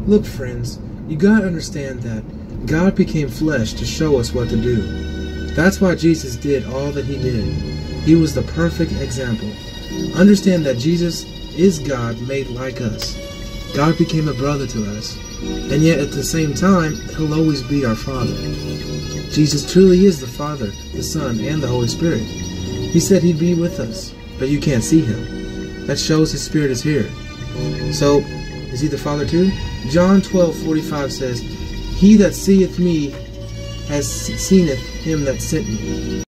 Look, friends, you gotta understand that God became flesh to show us what to do. That's why Jesus did all that he did. He was the perfect example. Understand that Jesus is God made like us. God became a brother to us, and yet at the same time, he'll always be our Father. Jesus truly is the Father, the Son, and the Holy Spirit. He said he'd be with us, but you can't see him. That shows his Spirit is here. So, is he the Father too? John 12:45 says, "He that seeth me has seeneth him that sent me."